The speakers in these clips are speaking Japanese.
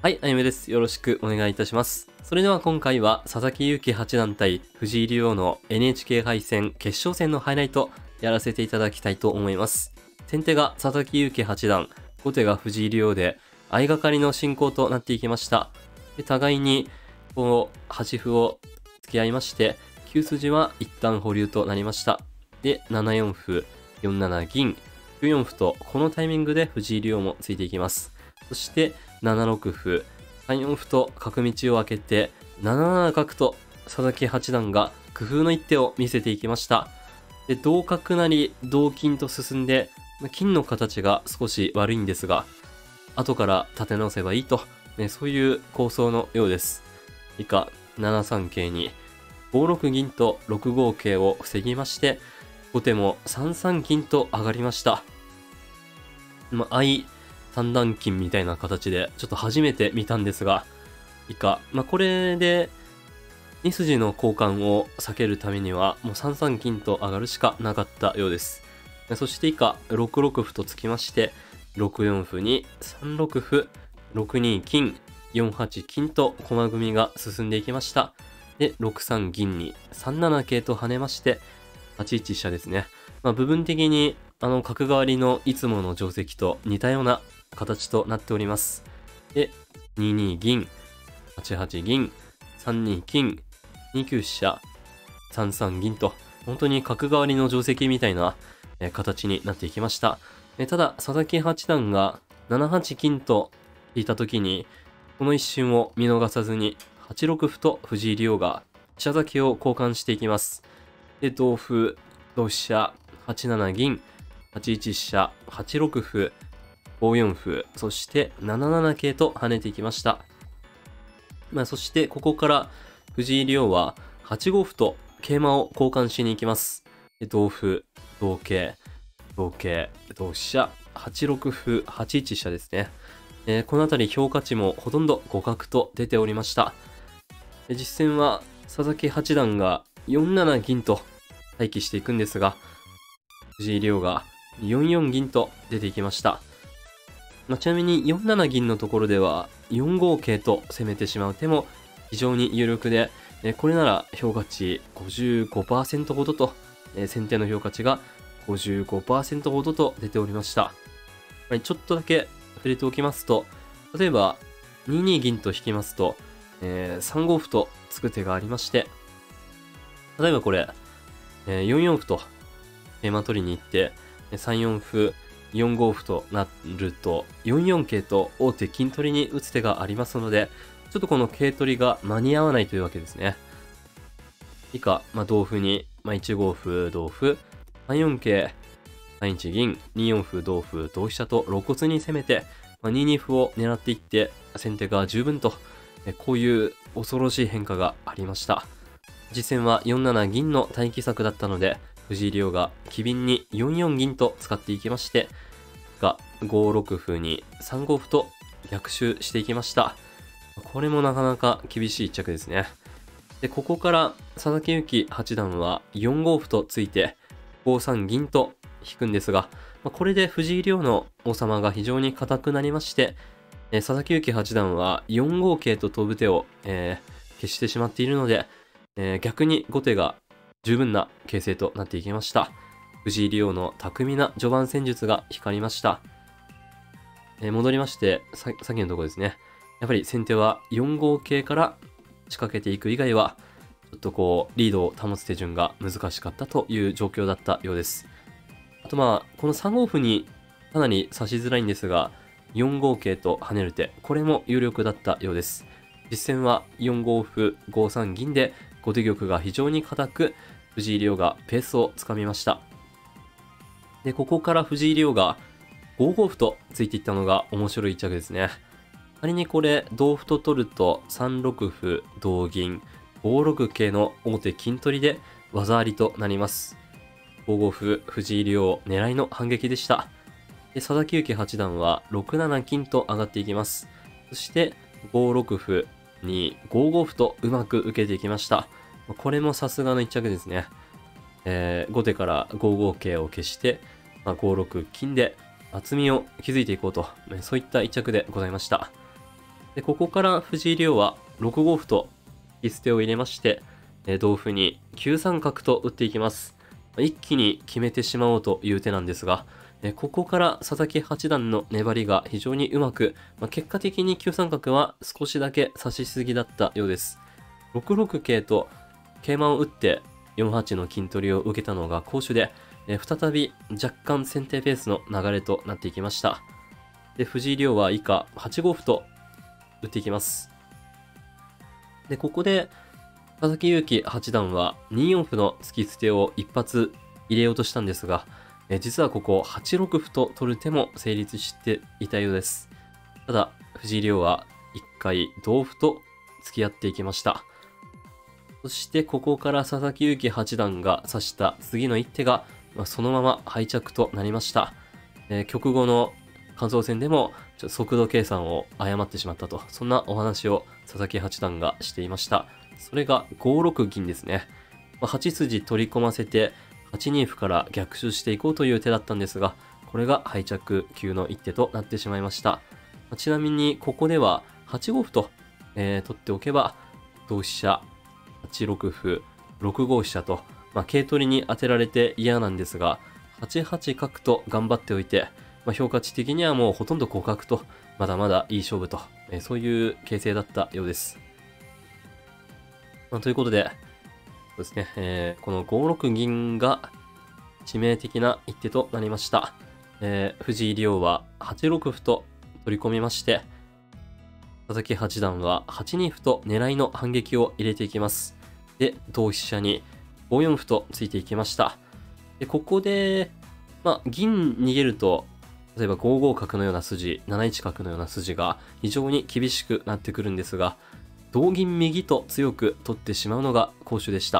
はい、あゆめです。よろしくお願いいたします。それでは今回は佐々木勇気八段対藤井竜王の NHK 杯戦決勝戦のハイライトやらせていただきたいと思います。先手が佐々木勇気八段、後手が藤井竜王で相掛かりの進行となっていきました。で互いにこの端歩を付き合いまして、9筋は一旦保留となりました。で、7四歩、4七銀、9四歩とこのタイミングで藤井竜王もついていきます。そして7六歩、3四歩と角道を開けて、7七角と佐々木八段が工夫の一手を見せていきました。で、同角成、同金と進んで、金の形が少し悪いんですが、後から立て直せばいいと、そういう構想のようです。以下、7三桂に5六銀と6五桂を防ぎまして、後手も3三金と上がりました。相三段金みたいな形で、ちょっと初めて見たんですが、以下、これで、2筋の交換を避けるためには、もう3三金と上がるしかなかったようです。そして以下、6六歩とつきまして、6四歩に3六歩、6二金、4八金と駒組みが進んでいきました。で、6三銀に3七桂と跳ねまして、8一飛車ですね。部分的に、角換わりのいつもの定石と似たような形となっております。で、2二銀、8八銀、3二金、2九飛車、3三銀と、本当に角換わりの定石みたいな形になっていきました。ただ、佐々木八段が7八金と引いた時に、この一瞬を見逃さずに、8六歩と藤井竜王が飛車先を交換していきます。で、同歩、同飛車、8七銀、8一飛車、8六歩、5四歩、そして7七桂と跳ねていきました。そしてここから藤井竜王は8五歩と桂馬を交換しに行きます。で同歩、同桂、同桂、同飛車、8六歩、8一飛車ですね。この辺り評価値もほとんど互角と出ておりました。実戦は佐々木八段が4七銀と待機していくんですが、藤井竜王が4四銀と出ていきました。ちなみに4七銀のところでは4五桂と攻めてしまう手も非常に有力で、これなら評価値 55% ほどと、先手の評価値が 55% ほどと出ておりました。ちょっとだけ触れておきますと、例えば2二銀と引きますと、3五歩とつく手がありまして、例えばこれ、4四歩と桂馬取りに行って、3四歩、4五歩となると、4四桂と王手金取りに打つ手がありますので、ちょっとこの桂取りが間に合わないというわけですね。以下、同歩に、1五歩、同歩、3四桂、3一銀、2四歩、同歩、同飛車と露骨に攻めて、2二歩を狙っていって、先手が十分と、こういう恐ろしい変化がありました。実戦は4七銀の待機策だったので、藤井竜王が機敏に4四銀と使っていきまして、5六歩に3五歩と逆襲していきました。これもなかなか厳しい一着ですね。で、ここから佐々木勇気八段は4五歩とついて5三銀と引くんですが、これで藤井竜王の王様が非常に硬くなりまして、佐々木勇気八段は4五桂と飛ぶ手を、消してしまっているので、逆に後手が十分な形勢となっていきました。藤井竜王の巧みな序盤戦術が光りました。戻りまして、さっきのところですね。やっぱり先手は4五桂から仕掛けていく以外は、ちょっとこう、リードを保つ手順が難しかったという状況だったようです。あとこの3五歩にかなり指しづらいんですが、4五桂と跳ねる手、これも有力だったようです。実戦は4五歩、5三銀で後手玉が非常に硬く、藤井竜王がペースをつかみました。で、ここから藤井竜王が5五歩とついていったのが面白い一着ですね。仮にこれ、同歩と取ると3六歩、同銀、5六桂の王手金取りで技ありとなります。5五歩、藤井竜王狙いの反撃でした。で、佐々木勇気八段は6七金と上がっていきます。そして5六歩に5五歩とうまく受けていきました。これもさすがの一着ですね。後手から5五桂を消して、5六金で厚みを築いていこうと、そういった一着でございました。 で、ここから藤井竜王は6五歩と引き捨てを入れまして、同歩に9三角と打っていきます。一気に決めてしまおうという手なんですが、ここから佐々木八段の粘りが非常にうまく、結果的に9三角は少しだけ指しすぎだったようです。6六桂と桂馬を打って4八の金取りを受けたのが好手で、再び若干先手ペースの流れとなっていきました。で、藤井竜王は以下8五歩と打っていきます。で、ここで佐々木勇気八段は2四歩の突き捨てを一発入れようとしたんですが、実はここ8六歩と取る手も成立していたようです。ただ、藤井竜王は1回同歩と付き合っていきました。そしてここから佐々木勇気八段が指した次の一手が、そのまま敗着となりました。局後の感想戦でも速度計算を誤ってしまったと、そんなお話を佐々木八段がしていました。それが5六銀ですね。8筋取り込ませて8二歩から逆襲していこうという手だったんですが、これが敗着級の一手となってしまいました。ちなみにここでは8五歩と、取っておけば同飛車、8六歩、6五飛車と、桂取りに当てられて嫌なんですが、8八角と頑張っておいて、評価値的にはもうほとんど互角と、まだまだいい勝負と、そういう形勢だったようです。ということで、そうですね、この5六銀が致命的な一手となりました。藤井竜王は8六歩と取り込みまして、佐々木八段は8二歩と狙いの反撃を入れていきます。で、同飛車に5四歩とついていきました。で、ここで、銀逃げると、例えば5五角のような筋、7一角のような筋が非常に厳しくなってくるんですが、同銀右と強く取ってしまうのが好手でした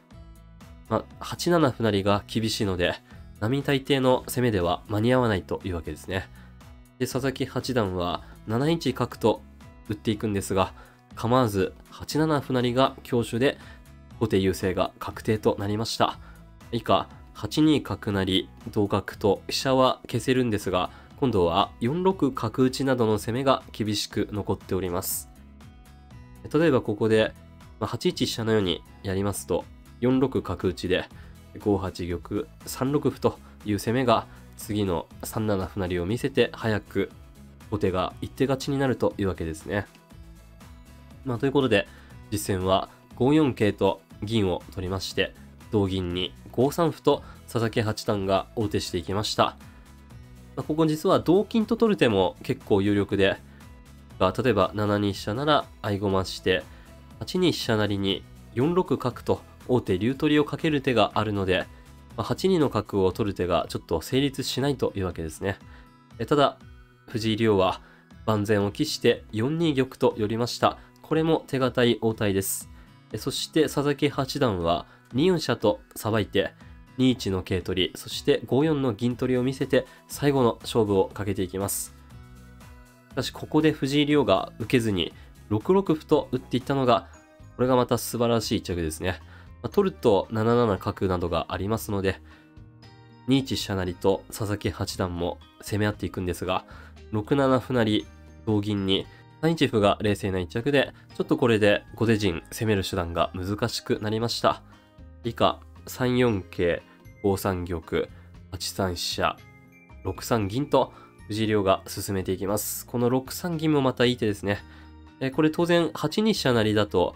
。8七歩成が厳しいので、並大抵の攻めでは間に合わないというわけですね。で、佐々木八段は7一角と打っていくんですが、構わず8七歩成が強手で後手優勢が確定となりました。以下、8二角成、同角と飛車は消せるんですが、今度は4六角打などの攻めが厳しく残っております。例えばここで8一飛車のようにやりますと、4六角打で5八玉、3六歩という攻めが次の3七歩成を見せて早く後手が一手勝ちになるというわけですね。ということで実戦は5四桂と銀を取りまして、同銀に5三歩と佐々木八段が王手していきました。ここ実は同金と取る手も結構有力で、例えば7二飛車なら合駒して8二飛車成に4六角と王手竜取りをかける手があるので、8二の角を取る手がちょっと成立しないというわけですね。ただ藤井竜王は万全を期して4二玉と寄りました。これも手堅い応対です。そして佐々木八段は2四飛車とさばいて2一の桂取り、そして5四の銀取りを見せて最後の勝負をかけていきます。しかしここで藤井竜王が受けずに6六歩と打っていったのが、これがまた素晴らしい一着ですね。取ると7七角などがありますので、2一飛車成と佐々木八段も攻め合っていくんですが、6七歩成、同銀に3一歩が冷静な一着で、ちょっとこれで後手陣攻める手段が難しくなりました。以下、3四桂、5三玉、8三飛車、6三銀と藤井竜王が進めていきます。この6三銀もまたいい手ですね。これ当然8二飛車成だと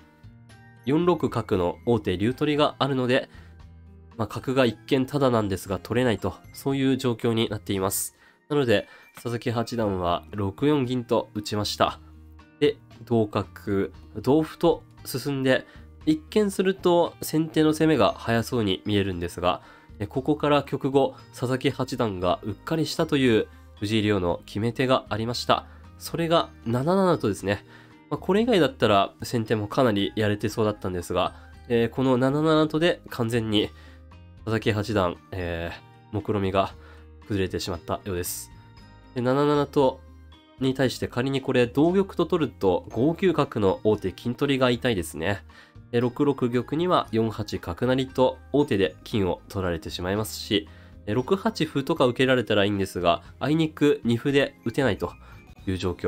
4六角の王手竜取りがあるので、角が一見ただなんですが取れないと、そういう状況になっています。なので佐々木八段は6四銀と打ちました。で、同角、同歩と進んで、一見すると先手の攻めが早そうに見えるんですが、ここから局後佐々木八段がうっかりしたという藤井竜王の決め手がありました。それが7七とですね。これ以外だったら先手もかなりやれてそうだったんですが、この7七とで完全に佐々木八段、目論みが崩れてしまったようです。で、7七とに対して仮にこれ同玉と取ると5九角の王手金取りが痛いですね。6六玉には4八角成と王手で金を取られてしまいますし、6八歩とか受けられたらいいんですが、あいにく2歩で打てないという状況。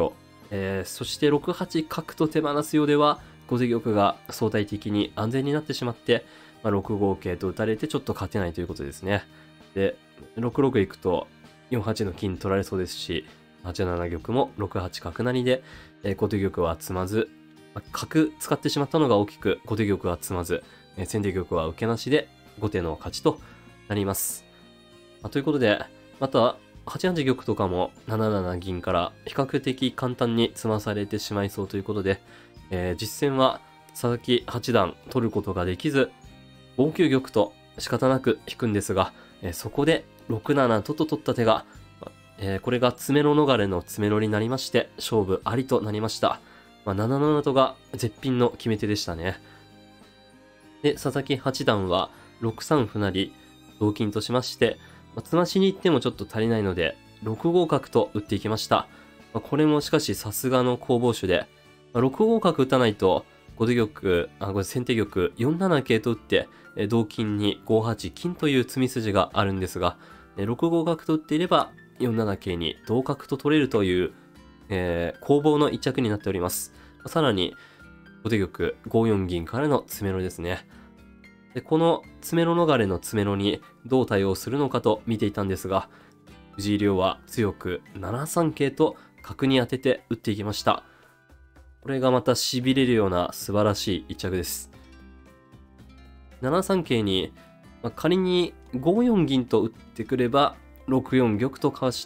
そして6八角と手放すようでは、後手玉が相対的に安全になってしまって、6五桂と打たれてちょっと勝てないということですね。で、6六行くと4八の金取られそうですし、8七玉も6八角成で、後手玉は詰まず、角使ってしまったのが大きく、後手玉は詰まず、先手玉は受けなしで後手の勝ちとなります。ということで、また8八玉とかも7七銀から比較的簡単に詰まされてしまいそうということで、実戦は佐々木八段取ることができず、5九玉と仕方なく引くんですが、そこで6七と取った手が、これが詰めろ逃れの詰めろになりまして、勝負ありとなりました。7七とが絶品の決め手でしたね。で、佐々木八段は6三歩成、同金としまして、詰ましに行ってもちょっと足りないので、6五角と打っていきました。これもしかしさすがの攻防手で、6五角打たないと、後手玉、先手玉4七桂と打って、同金に5八金という詰み筋があるんですが、6五角と打っていれば、4七桂に同角と取れるという、攻防の一着になっております。さらに、後手玉5四銀からの詰めろですね。で、この詰めろ逃れの詰めろにどう対応するのかと見ていたんですが、藤井亮は強く7三桂と角に当てて打っていきました。これがまた痺れるような素晴らしい一着です。7三桂に、仮に5四銀と打ってくれば、6四玉とかわして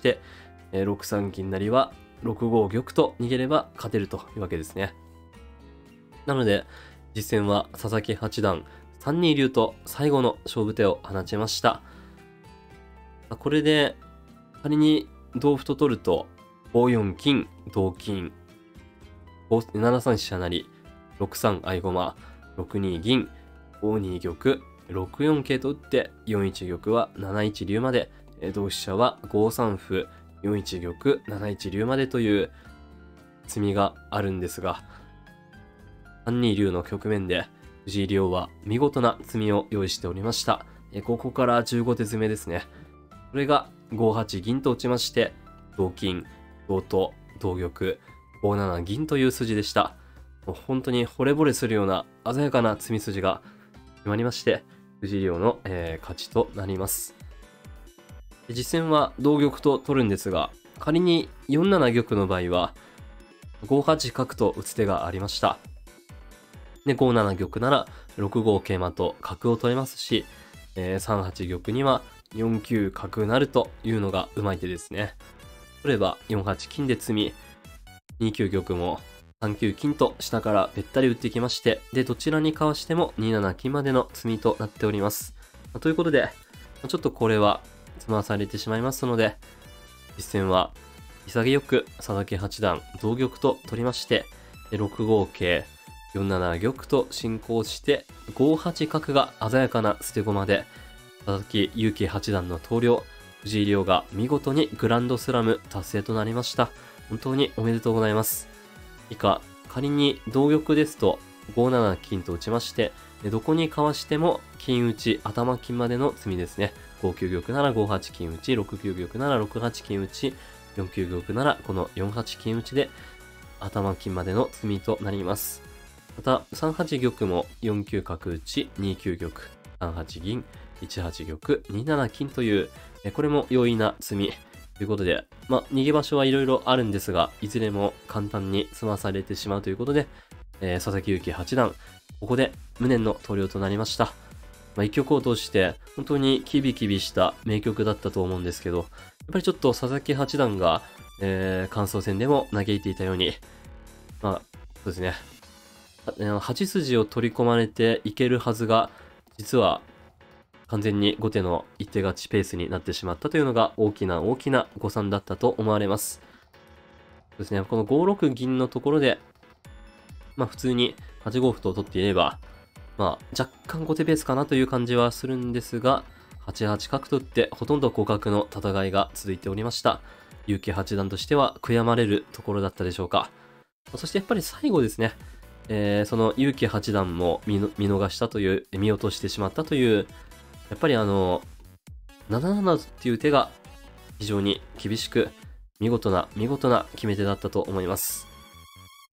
、6三金成は6五玉と逃げれば勝てるというわけですね。なので、実戦は佐々木八段、3二竜と最後の勝負手を放ちました。これで、仮に同歩と取ると、5四金、同金、7三飛車成、6三合駒、6二銀、5二玉、6四桂と打って、4一玉は7一竜まで、同飛車は5三歩、4一玉、7一竜までという詰みがあるんですが、3二竜の局面で、藤井亮は見事な詰みを用意しておりました。ここから15手詰めですね。これが5八銀と打ちまして、同金、同と、同玉、5七銀という筋でした。もう本当に惚れ惚れするような鮮やかな詰み筋が決まりまして、藤井亮の、勝ちとなります。実戦は同玉と取るんですが、仮に4七玉の場合は、5八角と打つ手がありました。で、5七玉なら6五桂馬と角を取れますし、3八玉には4九角成というのがうまい手ですね。取れば4八金で詰み、2九玉も3九金と下からべったり打ってきまして、で、どちらにかわしても2七金までの詰みとなっております。ということで、ちょっとこれは詰まされてしまいますので、実戦は潔く佐々木八段同玉と取りまして、6五桂、4七玉と進行して、5八角が鮮やかな捨て駒で、佐々木勇気八段の投了、藤井亮が見事にグランドスラム達成となりました。本当におめでとうございます。以下、仮に同玉ですと、5七金と打ちまして、どこにかわしても金打ち、頭金までの詰みですね。5九玉なら5八金打ち、6九玉なら6八金打ち、4九玉ならこの4八金打ちで、頭金までの詰みとなります。また、3八玉も4九角打ち、2九玉、3八銀、1八玉、2七金という、これも容易な詰み。ということで、逃げ場所はいろいろあるんですが、いずれも簡単に詰まされてしまうということで、佐々木勇気八段、ここで無念の投了となりました。一局を通して、本当にキビキビした名局だったと思うんですけど、やっぱりちょっと佐々木八段が、感想戦でも嘆いていたように、そうですね、8筋を取り込まれていけるはずが、実は完全に後手の一手勝ちペースになってしまったというのが大きな大きな誤算だったと思われます。そうですね、この5六銀のところで、普通に8五歩と取っていれば、若干後手ペースかなという感じはするんですが、8八角と打ってほとんど互角の戦いが続いておりました。勇気八段としては悔やまれるところだったでしょうか。そしてやっぱり最後ですね、その勇気八段も見逃したという、見落としてしまったという、やっぱり7七っていう手が非常に厳しく、見事な決め手だったと思います。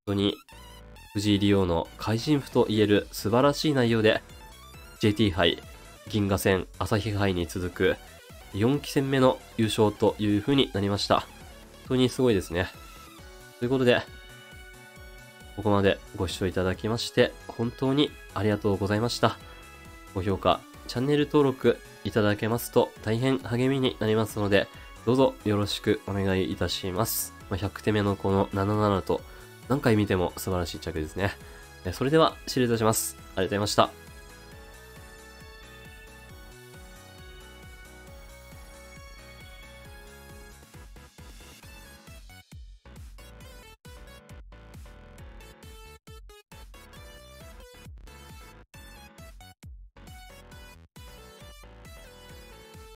当に藤井竜王の怪人譜と言える素晴らしい内容で JT 杯、銀河戦、朝日杯に続く4期戦目の優勝という風になりました。本当にすごいですね。ということで、ここまでご視聴いただきまして本当にありがとうございました。高評価、チャンネル登録いただけますと大変励みになりますので、どうぞよろしくお願いいたします。100手目のこの77と何回見ても素晴らしい着ですね。それでは失礼いたします。ありがとうございました。